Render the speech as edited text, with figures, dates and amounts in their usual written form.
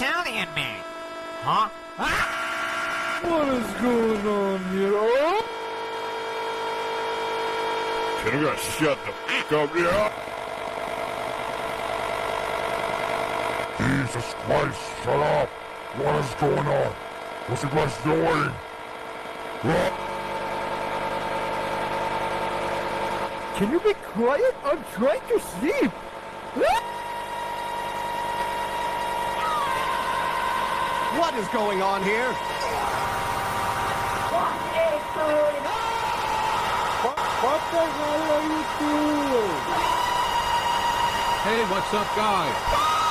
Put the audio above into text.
Italian man. Huh? What is going on here? Oh? Can we shut the f*** up here? Jesus Christ, shut up! What is going on? What's you guys doing? Can you be quiet? I'm trying to sleep. What is going on here? What the hell are you doing? Hey, what's up, guys?